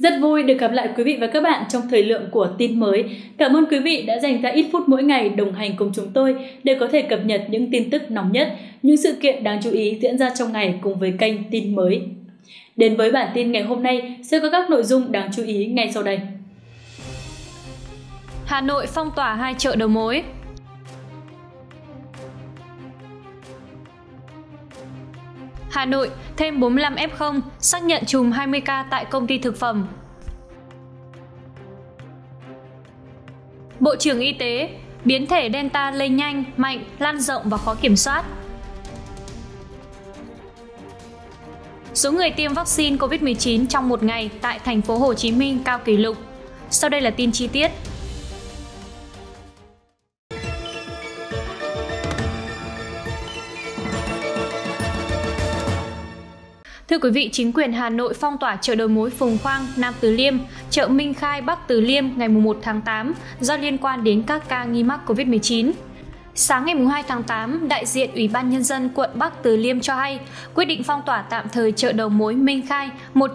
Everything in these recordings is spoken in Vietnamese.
Rất vui được gặp lại quý vị và các bạn trong thời lượng của tin mới. Cảm ơn quý vị đã dành ra ít phút mỗi ngày đồng hành cùng chúng tôi để có thể cập nhật những tin tức nóng nhất, những sự kiện đáng chú ý diễn ra trong ngày cùng với kênh tin mới. Đến với bản tin ngày hôm nay sẽ có các nội dung đáng chú ý ngay sau đây. Hà Nội phong tỏa 2 chợ đầu mối. Hà Nội thêm 45 F0, xác nhận trùm 20 ca tại công ty thực phẩm. Bộ trưởng Y tế, biến thể Delta lây nhanh, mạnh, lan rộng và khó kiểm soát. Số người tiêm vaccine COVID-19 trong một ngày tại thành phố Hồ Chí Minh cao kỷ lục. Sau đây là tin chi tiết. Thưa quý vị, chính quyền Hà Nội phong tỏa chợ đầu mối Phùng Khoang, Nam Từ Liêm, chợ Minh Khai, Bắc Từ Liêm ngày 1 tháng 8 do liên quan đến các ca nghi mắc COVID-19. Sáng ngày 2 tháng 8, đại diện Ủy ban Nhân dân quận Bắc Từ Liêm cho hay quyết định phong tỏa tạm thời chợ đầu mối Minh Khai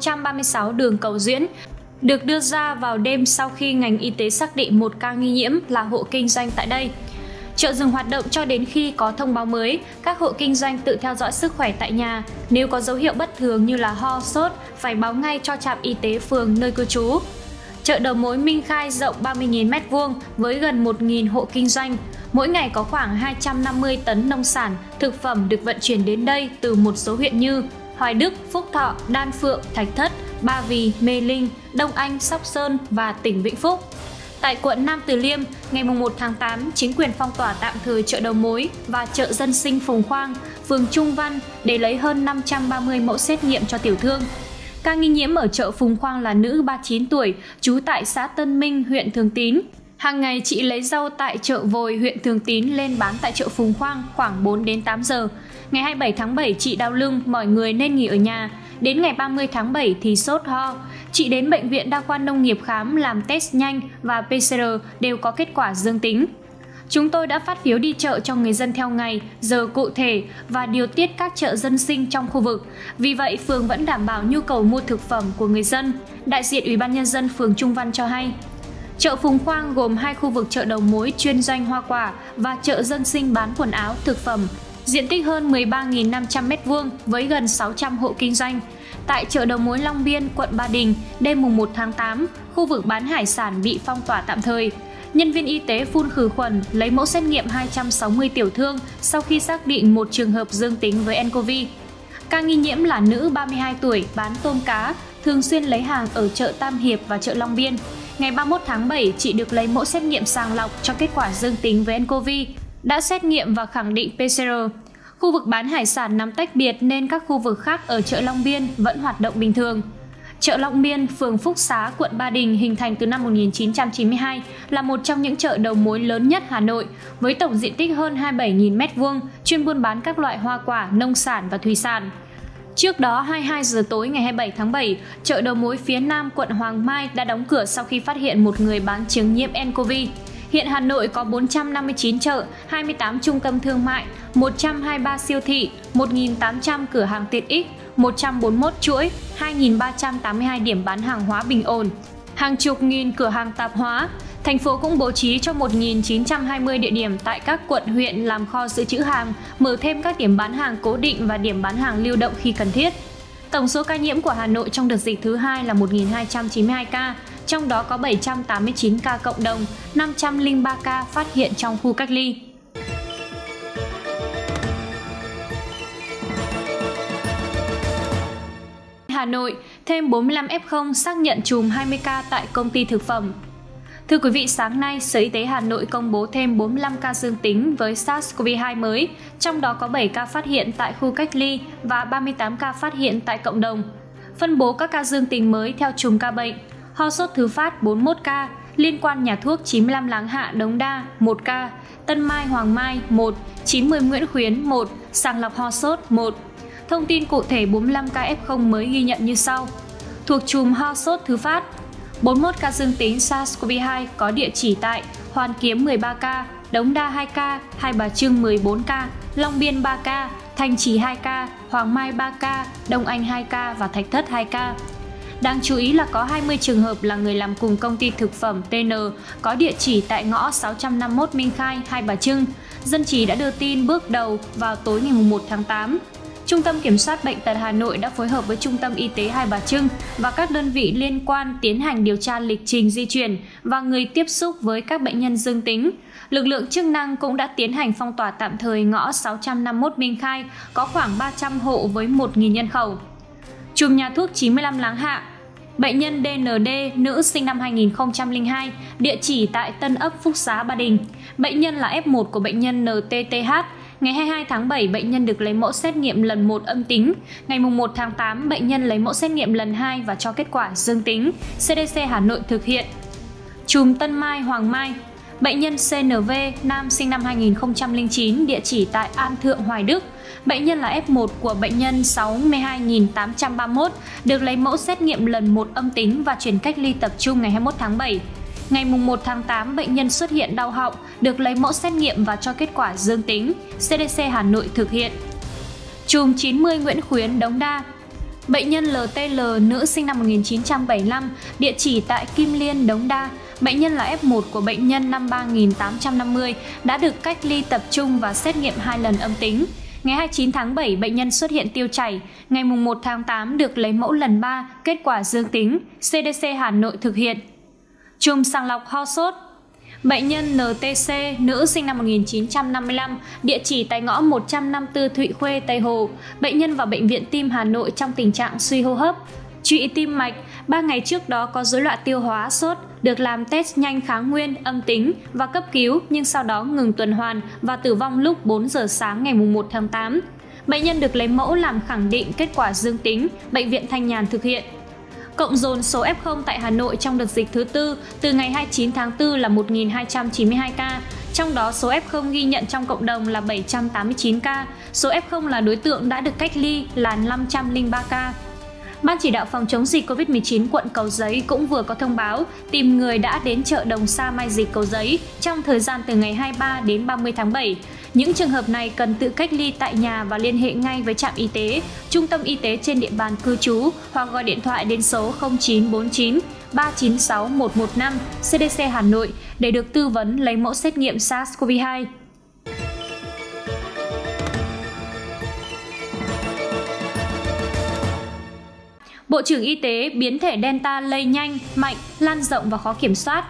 136 đường Cầu Diễn được đưa ra vào đêm sau khi ngành y tế xác định một ca nghi nhiễm là hộ kinh doanh tại đây. Chợ dừng hoạt động cho đến khi có thông báo mới, các hộ kinh doanh tự theo dõi sức khỏe tại nhà. Nếu có dấu hiệu bất thường như là ho, sốt, phải báo ngay cho trạm y tế phường nơi cư trú. Chợ đầu mối Minh Khai rộng 30.000 m² với gần 1.000 hộ kinh doanh. Mỗi ngày có khoảng 250 tấn nông sản, thực phẩm được vận chuyển đến đây từ một số huyện như Hoài Đức, Phúc Thọ, Đan Phượng, Thạch Thất, Ba Vì, Mê Linh, Đông Anh, Sóc Sơn và tỉnh Vĩnh Phúc. Tại quận Nam Từ Liêm, ngày 1 tháng 8, chính quyền phong tỏa tạm thời chợ đầu mối và chợ dân sinh Phùng Khoang, phường Trung Văn để lấy hơn 530 mẫu xét nghiệm cho tiểu thương. Ca nghi nhiễm ở chợ Phùng Khoang là nữ 39 tuổi, trú tại xã Tân Minh, huyện Thường Tín. Hàng ngày chị lấy rau tại chợ Vồi, huyện Thường Tín lên bán tại chợ Phùng Khoang khoảng 4 đến 8 giờ. Ngày 27 tháng 7, chị đau lưng, mỏi người nên nghỉ ở nhà. Đến ngày 30 tháng 7 thì sốt ho. Chị đến Bệnh viện Đa khoa Nông nghiệp khám làm test nhanh và PCR đều có kết quả dương tính. Chúng tôi đã phát phiếu đi chợ cho người dân theo ngày, giờ cụ thể và điều tiết các chợ dân sinh trong khu vực. Vì vậy, phường vẫn đảm bảo nhu cầu mua thực phẩm của người dân. Đại diện Ủy ban Nhân dân phường Trung Văn cho hay. Chợ Phùng Khoang gồm 2 khu vực chợ đầu mối chuyên doanh hoa quả và chợ dân sinh bán quần áo, thực phẩm. Diện tích hơn 13.500 m² với gần 600 hộ kinh doanh. Tại chợ đầu mối Long Biên, quận Ba Đình, đêm 1 tháng 8, khu vực bán hải sản bị phong tỏa tạm thời. Nhân viên y tế phun khử khuẩn, lấy mẫu xét nghiệm 260 tiểu thương sau khi xác định một trường hợp dương tính với nCoV. Ca nghi nhiễm là nữ 32 tuổi, bán tôm cá, thường xuyên lấy hàng ở chợ Tam Hiệp và chợ Long Biên. Ngày 31 tháng 7, chị được lấy mẫu xét nghiệm sàng lọc cho kết quả dương tính với nCoV, đã xét nghiệm và khẳng định PCR. Khu vực bán hải sản nằm tách biệt nên các khu vực khác ở chợ Long Biên vẫn hoạt động bình thường. Chợ Long Biên, phường Phúc Xá, quận Ba Đình hình thành từ năm 1992 là một trong những chợ đầu mối lớn nhất Hà Nội với tổng diện tích hơn 27.000 m², chuyên buôn bán các loại hoa quả, nông sản và thủy sản. Trước đó, 22 giờ tối ngày 27 tháng 7, chợ đầu mối phía Nam quận Hoàng Mai đã đóng cửa sau khi phát hiện một người bán chứng nhiễm nCoV. Hiện Hà Nội có 459 chợ, 28 trung tâm thương mại, 123 siêu thị, 1.800 cửa hàng tiện ích, 141 chuỗi, 2.382 điểm bán hàng hóa bình ổn, hàng chục nghìn cửa hàng tạp hóa. Thành phố cũng bố trí cho 1.920 địa điểm tại các quận huyện làm kho dự trữ hàng, mở thêm các điểm bán hàng cố định và điểm bán hàng lưu động khi cần thiết. Tổng số ca nhiễm của Hà Nội trong đợt dịch thứ 2 là 1.292 ca, trong đó có 789 ca cộng đồng, 503 ca phát hiện trong khu cách ly. Hà Nội thêm 45 F0 xác nhận trùm 20 ca tại công ty thực phẩm. Thưa quý vị, sáng nay, Sở Y tế Hà Nội công bố thêm 45 ca dương tính với SARS-CoV-2 mới, trong đó có 7 ca phát hiện tại khu cách ly và 38 ca phát hiện tại cộng đồng. Phân bố các ca dương tính mới theo chùm ca bệnh: ho sốt thứ phát 41 ca, liên quan nhà thuốc 95 Láng Hạ Đống Đa 1 ca, Tân Mai Hoàng Mai 1, 90 Nguyễn Khuyến 1, sàng lọc ho sốt 1. Thông tin cụ thể 45 ca F0 mới ghi nhận như sau. Thuộc chùm ho sốt thứ phát, 41 ca dương tính SARS-CoV-2 có địa chỉ tại Hoàn Kiếm 13 ca, Đống Đa 2 ca, Hai Bà Trưng 14 ca, Long Biên 3 ca, Thanh Trì 2 ca, Hoàng Mai 3 ca, Đông Anh 2 ca và Thạch Thất 2 ca. Đáng chú ý là có 20 trường hợp là người làm cùng công ty thực phẩm TN có địa chỉ tại ngõ 651 Minh Khai, Hai Bà Trưng. Dân trí đã đưa tin bước đầu vào tối ngày 1 tháng 8. Trung tâm Kiểm soát Bệnh tật Hà Nội đã phối hợp với Trung tâm Y tế Hai Bà Trưng và các đơn vị liên quan tiến hành điều tra lịch trình di chuyển và người tiếp xúc với các bệnh nhân dương tính. Lực lượng chức năng cũng đã tiến hành phong tỏa tạm thời ngõ 651 Minh Khai, có khoảng 300 hộ với 1.000 nhân khẩu. Chùm nhà thuốc 95 Láng Hạ. Bệnh nhân DND, nữ sinh năm 2002, địa chỉ tại Tân Ấp Phúc Xá, Ba Đình. Bệnh nhân là F1 của bệnh nhân NTTH. Ngày 22 tháng 7, bệnh nhân được lấy mẫu xét nghiệm lần 1 âm tính. Ngày 1 tháng 8, bệnh nhân lấy mẫu xét nghiệm lần 2 và cho kết quả dương tính. CDC Hà Nội thực hiện. Chùm Tân Mai Hoàng Mai. Bệnh nhân CNV, nam sinh năm 2009, địa chỉ tại An Thượng, Hoài Đức. Bệnh nhân là F1 của bệnh nhân 62.831, được lấy mẫu xét nghiệm lần 1 âm tính và chuyển cách ly tập trung ngày 21 tháng 7. Ngày 1 tháng 8, bệnh nhân xuất hiện đau họng, được lấy mẫu xét nghiệm và cho kết quả dương tính. CDC Hà Nội thực hiện. Chùm 90 Nguyễn Khuyến, Đống Đa. Bệnh nhân LTL, nữ sinh năm 1975, địa chỉ tại Kim Liên, Đống Đa. Bệnh nhân là F1 của bệnh nhân 53.850, đã được cách ly tập trung và xét nghiệm 2 lần âm tính. Ngày 29 tháng 7, bệnh nhân xuất hiện tiêu chảy. Ngày 1 tháng 8 được lấy mẫu lần 3, kết quả dương tính. CDC Hà Nội thực hiện. Chùm sàng lọc ho sốt. Bệnh nhân NTC, nữ sinh năm 1955, địa chỉ tại ngõ 154 Thụy Khuê, Tây Hồ. Bệnh nhân vào Bệnh viện Tim Hà Nội trong tình trạng suy hô hấp, trụy tim mạch. 3 ngày trước đó có rối loạn tiêu hóa, sốt, được làm test nhanh kháng nguyên âm tính và cấp cứu, nhưng sau đó ngừng tuần hoàn và tử vong lúc 4 giờ sáng ngày 1 tháng 8. Bệnh nhân được lấy mẫu làm khẳng định kết quả dương tính. Bệnh viện Thanh Nhàn thực hiện. Cộng dồn số F0 tại Hà Nội trong đợt dịch thứ 4 từ ngày 29 tháng 4 là 1.292 ca, trong đó số F0 ghi nhận trong cộng đồng là 789 ca, số F0 là đối tượng đã được cách ly là 503 ca. Ban chỉ đạo phòng chống dịch COVID-19 quận Cầu Giấy cũng vừa có thông báo tìm người đã đến chợ Đồng Sa Mai Dịch, Cầu Giấy trong thời gian từ ngày 23 đến 30 tháng 7. Những trường hợp này cần tự cách ly tại nhà và liên hệ ngay với trạm y tế, trung tâm y tế trên địa bàn cư trú hoặc gọi điện thoại đến số 0949 396 115 CDC Hà Nội để được tư vấn lấy mẫu xét nghiệm SARS-CoV-2. Bộ trưởng Y tế, biến thể Delta lây nhanh, mạnh, lan rộng và khó kiểm soát.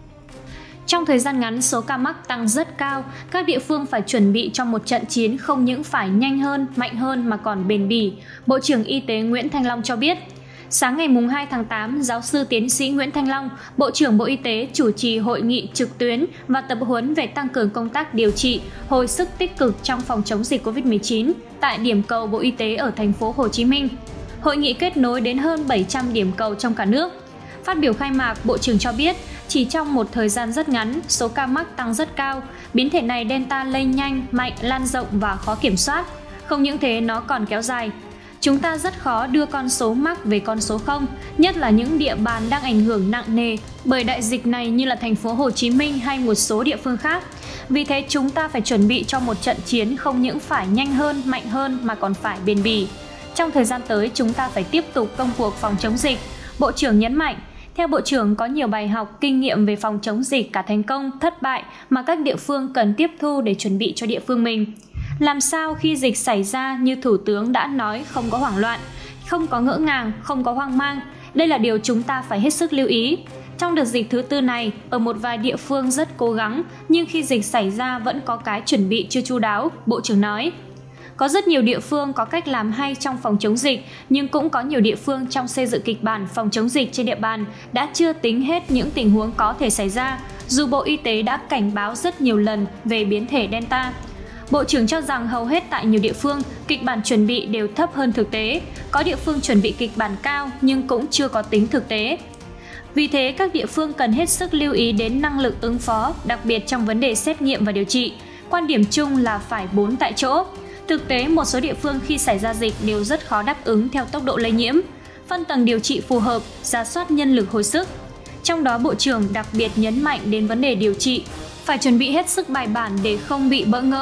Trong thời gian ngắn, số ca mắc tăng rất cao, các địa phương phải chuẩn bị cho một trận chiến không những phải nhanh hơn, mạnh hơn mà còn bền bỉ. Bộ trưởng Y tế Nguyễn Thanh Long cho biết. Sáng ngày 2 tháng 8, giáo sư tiến sĩ Nguyễn Thanh Long, Bộ trưởng Bộ Y tế chủ trì hội nghị trực tuyến và tập huấn về tăng cường công tác điều trị, hồi sức tích cực trong phòng chống dịch COVID-19 tại điểm cầu Bộ Y tế ở thành phố Hồ Chí Minh. Hội nghị kết nối đến hơn 700 điểm cầu trong cả nước. Phát biểu khai mạc, Bộ trưởng cho biết, chỉ trong một thời gian rất ngắn, số ca mắc tăng rất cao. Biến thể này Delta lây nhanh, mạnh, lan rộng và khó kiểm soát. Không những thế, nó còn kéo dài. Chúng ta rất khó đưa con số mắc về con số 0, nhất là những địa bàn đang ảnh hưởng nặng nề bởi đại dịch này như là thành phố Hồ Chí Minh hay một số địa phương khác. Vì thế, chúng ta phải chuẩn bị cho một trận chiến không những phải nhanh hơn, mạnh hơn mà còn phải bền bỉ. Trong thời gian tới, chúng ta phải tiếp tục công cuộc phòng chống dịch. Bộ trưởng nhấn mạnh, theo Bộ trưởng có nhiều bài học, kinh nghiệm về phòng chống dịch cả thành công, thất bại mà các địa phương cần tiếp thu để chuẩn bị cho địa phương mình. Làm sao khi dịch xảy ra như Thủ tướng đã nói không có hoảng loạn, không có ngỡ ngàng, không có hoang mang. Đây là điều chúng ta phải hết sức lưu ý. Trong đợt dịch thứ 4 này, ở một vài địa phương rất cố gắng, nhưng khi dịch xảy ra vẫn có cái chuẩn bị chưa chu đáo, Bộ trưởng nói. Có rất nhiều địa phương có cách làm hay trong phòng chống dịch, nhưng cũng có nhiều địa phương trong xây dựng kịch bản phòng chống dịch trên địa bàn đã chưa tính hết những tình huống có thể xảy ra, dù Bộ Y tế đã cảnh báo rất nhiều lần về biến thể Delta. Bộ trưởng cho rằng hầu hết tại nhiều địa phương, kịch bản chuẩn bị đều thấp hơn thực tế. Có địa phương chuẩn bị kịch bản cao nhưng cũng chưa có tính thực tế. Vì thế, các địa phương cần hết sức lưu ý đến năng lực ứng phó, đặc biệt trong vấn đề xét nghiệm và điều trị. Quan điểm chung là phải 4 tại chỗ. Thực tế, một số địa phương khi xảy ra dịch đều rất khó đáp ứng theo tốc độ lây nhiễm. Phân tầng điều trị phù hợp, rà soát nhân lực hồi sức. Trong đó, Bộ trưởng đặc biệt nhấn mạnh đến vấn đề điều trị. Phải chuẩn bị hết sức bài bản để không bị bỡ ngỡ,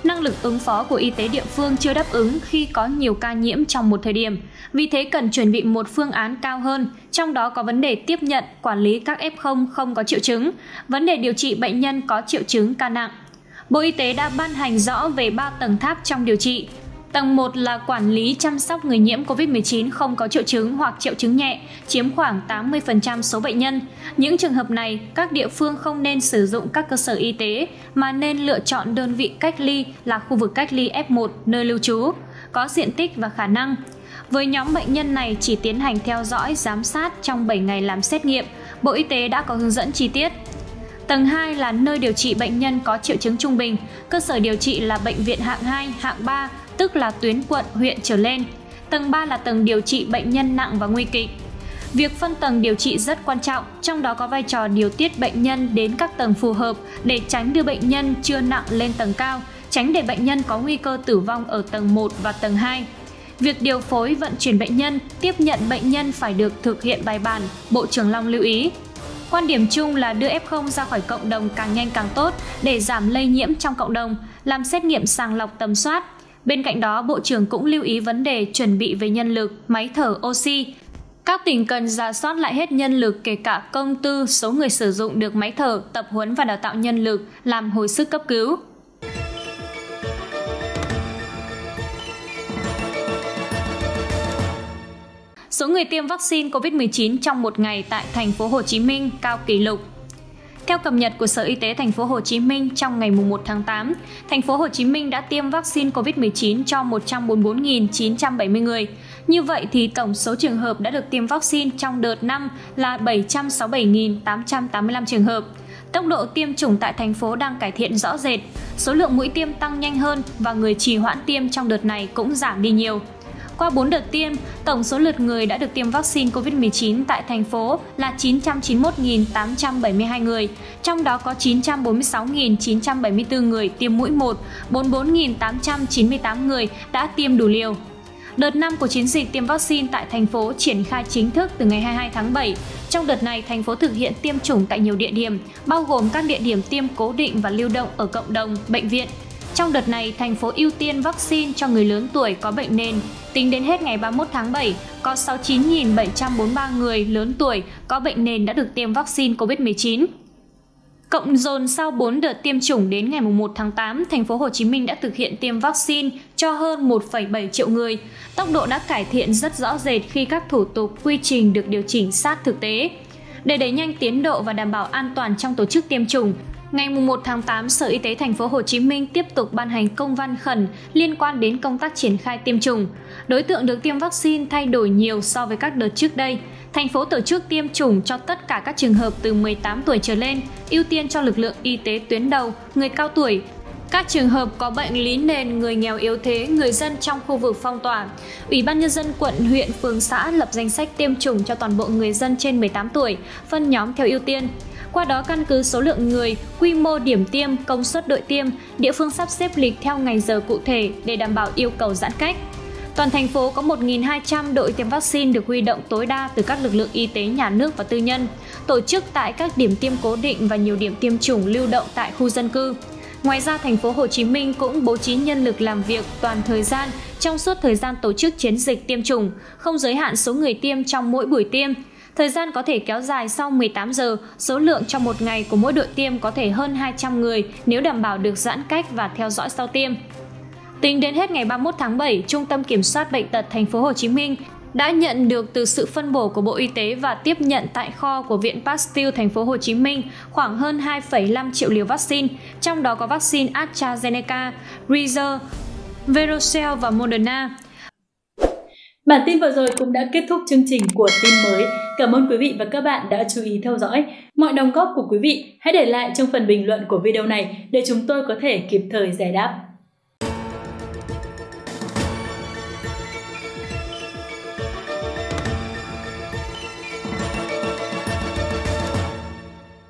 năng lực ứng phó của y tế địa phương chưa đáp ứng khi có nhiều ca nhiễm trong một thời điểm. Vì thế cần chuẩn bị một phương án cao hơn, trong đó có vấn đề tiếp nhận, quản lý các F0 không có triệu chứng, vấn đề điều trị bệnh nhân có triệu chứng ca nặng. Bộ Y tế đã ban hành rõ về 3 tầng tháp trong điều trị. Tầng 1 là quản lý chăm sóc người nhiễm COVID-19 không có triệu chứng hoặc triệu chứng nhẹ, chiếm khoảng 80% số bệnh nhân. Những trường hợp này, các địa phương không nên sử dụng các cơ sở y tế mà nên lựa chọn đơn vị cách ly là khu vực cách ly F1 nơi lưu trú, có diện tích và khả năng. Với nhóm bệnh nhân này chỉ tiến hành theo dõi, giám sát trong 7 ngày làm xét nghiệm, Bộ Y tế đã có hướng dẫn chi tiết. Tầng 2 là nơi điều trị bệnh nhân có triệu chứng trung bình, cơ sở điều trị là bệnh viện hạng 2, hạng 3, tức là tuyến quận, huyện trở lên. Tầng 3 là tầng điều trị bệnh nhân nặng và nguy kịch. Việc phân tầng điều trị rất quan trọng, trong đó có vai trò điều tiết bệnh nhân đến các tầng phù hợp để tránh đưa bệnh nhân chưa nặng lên tầng cao, tránh để bệnh nhân có nguy cơ tử vong ở tầng 1 và tầng 2. Việc điều phối vận chuyển bệnh nhân, tiếp nhận bệnh nhân phải được thực hiện bài bản, Bộ trưởng Long lưu ý. Quan điểm chung là đưa F0 ra khỏi cộng đồng càng nhanh càng tốt để giảm lây nhiễm trong cộng đồng, làm xét nghiệm sàng lọc tầm soát. Bên cạnh đó, Bộ trưởng cũng lưu ý vấn đề chuẩn bị về nhân lực, máy thở oxy. Các tỉnh cần rà soát lại hết nhân lực kể cả công tư, số người sử dụng được máy thở, tập huấn và đào tạo nhân lực, làm hồi sức cấp cứu. Số người tiêm vaccine COVID-19 trong một ngày tại thành phố Hồ Chí Minh cao kỷ lục. Theo cập nhật của Sở Y tế thành phố Hồ Chí Minh, trong ngày 1 tháng 8, thành phố Hồ Chí Minh đã tiêm vaccine COVID-19 cho 144.970 người. Như vậy thì tổng số trường hợp đã được tiêm vaccine trong đợt 5 là 767.885 trường hợp. Tốc độ tiêm chủng tại thành phố đang cải thiện rõ rệt, số lượng mũi tiêm tăng nhanh hơn và người trì hoãn tiêm trong đợt này cũng giảm đi nhiều. Qua 4 đợt tiêm, tổng số lượt người đã được tiêm vaccine COVID-19 tại thành phố là 991.872 người, trong đó có 946.974 người tiêm mũi 1, 44.898 người đã tiêm đủ liều. Đợt 5 của chiến dịch tiêm vaccine tại thành phố triển khai chính thức từ ngày 22 tháng 7. Trong đợt này, thành phố thực hiện tiêm chủng tại nhiều địa điểm, bao gồm các địa điểm tiêm cố định và lưu động ở cộng đồng, bệnh viện. Trong đợt này, thành phố ưu tiên vaccine cho người lớn tuổi có bệnh nền. Tính đến hết ngày 31 tháng 7, có 69.743 người lớn tuổi có bệnh nền đã được tiêm vaccine COVID-19. Cộng dồn sau 4 đợt tiêm chủng đến ngày 1 tháng 8, thành phố Hồ Chí Minh đã thực hiện tiêm vaccine cho hơn 1,7 triệu người. Tốc độ đã cải thiện rất rõ rệt khi các thủ tục, quy trình được điều chỉnh sát thực tế. Để đẩy nhanh tiến độ và đảm bảo an toàn trong tổ chức tiêm chủng, ngày 1 tháng 8, Sở Y tế thành phố Hồ Chí Minh tiếp tục ban hành công văn khẩn liên quan đến công tác triển khai tiêm chủng. Đối tượng được tiêm vaccine thay đổi nhiều so với các đợt trước đây. Thành phố tổ chức tiêm chủng cho tất cả các trường hợp từ 18 tuổi trở lên, ưu tiên cho lực lượng y tế tuyến đầu, người cao tuổi, các trường hợp có bệnh lý nền, người nghèo yếu thế, người dân trong khu vực phong tỏa. Ủy ban Nhân dân quận, huyện, phường, xã lập danh sách tiêm chủng cho toàn bộ người dân trên 18 tuổi, phân nhóm theo ưu tiên. Qua đó căn cứ số lượng người, quy mô điểm tiêm, công suất đội tiêm, địa phương sắp xếp lịch theo ngày giờ cụ thể để đảm bảo yêu cầu giãn cách. Toàn thành phố có 1.200 đội tiêm vaccine được huy động tối đa từ các lực lượng y tế nhà nước và tư nhân, tổ chức tại các điểm tiêm cố định và nhiều điểm tiêm chủng lưu động tại khu dân cư. Ngoài ra, thành phố Hồ Chí Minh cũng bố trí nhân lực làm việc toàn thời gian trong suốt thời gian tổ chức chiến dịch tiêm chủng, không giới hạn số người tiêm trong mỗi buổi tiêm. Thời gian có thể kéo dài sau 18 giờ, số lượng trong một ngày của mỗi đội tiêm có thể hơn 200 người nếu đảm bảo được giãn cách và theo dõi sau tiêm. Tính đến hết ngày 31 tháng 7, Trung tâm Kiểm soát Bệnh tật thành phố Hồ Chí Minh đã nhận được từ sự phân bổ của Bộ Y tế và tiếp nhận tại kho của Viện Pasteur thành phố Hồ Chí Minh khoảng hơn 2,5 triệu liều vaccine, trong đó có vaccine AstraZeneca, Pfizer, Verocell và Moderna. Bản tin vừa rồi cũng đã kết thúc chương trình của tin mới. Cảm ơn quý vị và các bạn đã chú ý theo dõi. Mọi đóng góp của quý vị hãy để lại trong phần bình luận của video này để chúng tôi có thể kịp thời giải đáp.